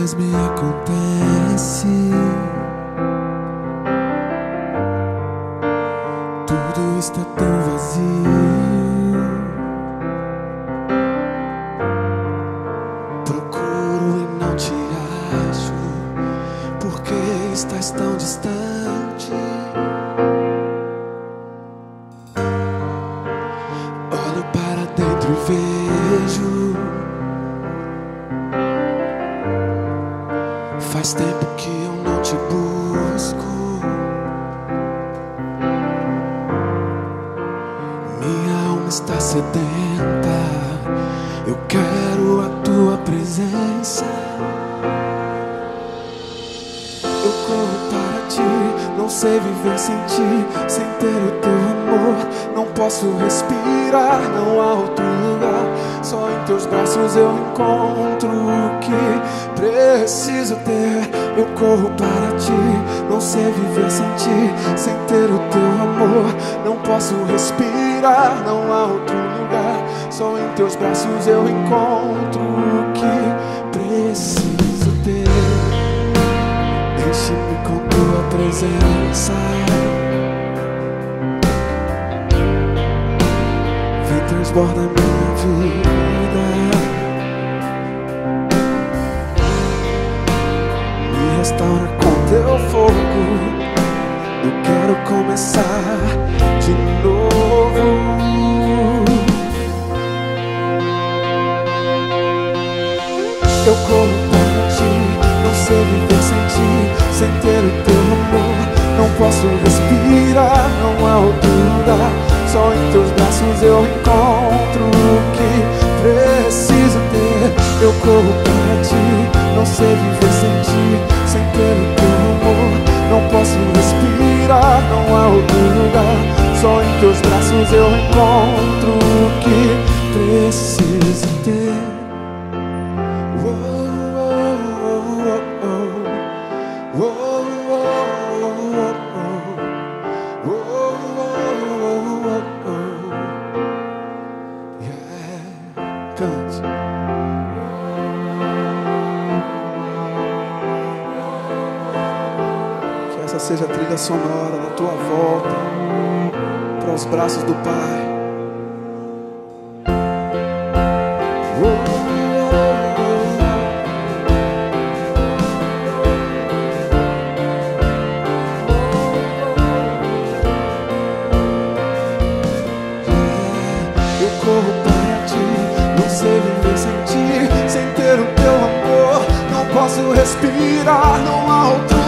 mais me acontece. Tudo está tão vazio. Procuro e não te acho. Por que estás tão distante? Olho para dentro e vejo. Faz tempo que eu não te busco. Minha alma está sedenta. Eu quero a tua presença. Eu corro para ti, não sei viver sem ti, sem ter o teu amor. Não posso respirar, não há outro lugar. Só em teus braços eu encontro o que preciso ter. Eu corro para ti, não sei viver sem ti, sem ter o teu amor. Não posso respirar, não há outro lugar. Só em teus braços eu encontro o que preciso ter. Enche-me com tua presença. Vem, transborda minha vida. Me restaura com teu fogo. Eu quero começar de novo. Eu corro para ti, não sei viver sem ti, sem ter o teu amor. Não posso respirar, não há outro lugar. Só em teus braços eu encontro o que preciso ter. Eu corro para ti, não sei viver sem ti, sem ter o teu amor. Não posso respirar, não há outro lugar. Só em teus braços eu encontro o que preciso ter. Cante. Que essa seja a trilha sonora da tua volta para os braços do Pai. Eu corro para ti, não sei viver sem ti, sem ter o teu amor. Não posso respirar, não há outro